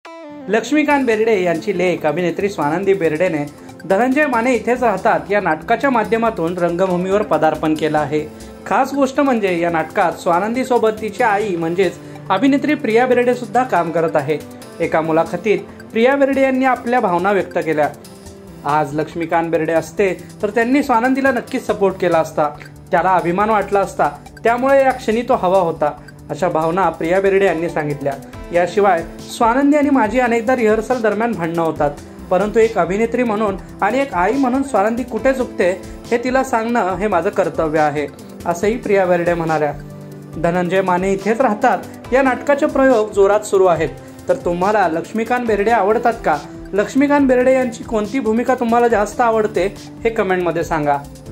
लक्ष्मीकांत बेर्डे यांची लेक अभिनेत्री स्वानंदी बेर्डेने धनंजय माने इथेच राहतात या नाटकाच्या माध्यमातून रंगभूमीवर पदार्पण केलं आहे। खास गोष्ट म्हणजे या नाटकात स्वानंदी सोबत तिची आई म्हणजेच अभिनेत्री प्रिया बेर्डे सुद्धा काम करत आहे। एका मुलाखतीत प्रिया बेर्डे यांनी आपल्या भावना व्यक्त केल्या। आज लक्ष्मीकांत बेर्डे असते तर त्यांनी स्वानंदीला नक्कीच सपोर्ट केला असता, त्याला अभिमान वाटला असता, त्यामुळे या क्षणी तो हवा होता, अशा भावना प्रिया बेर्डे यांनी सांगितल्या। याशिवाय स्वानंदी आणि माझी अनेकदा रिहर्सल दरम्यान भांडणं होतात, परंतु एक अभिनेत्री म्हणून आणि एक आई म्हणून स्वानंदी कुठे चुकते हे तिला सांगणं हे माझं कर्तव्य आहे, असंही प्रिया बेर्डे म्हणाल्या। धनंजय माने इथेच राहतात या नाटकाचे प्रयोग जोरात सुरू आहेत। तर तुम्हाला लक्ष्मीकांत बेर्डे आवडतात का? लक्ष्मीकांत बेर्डे यांची कोणती भूमिका तुम्हाला जास्त आवडते हे कमेंटमध्ये सांगा।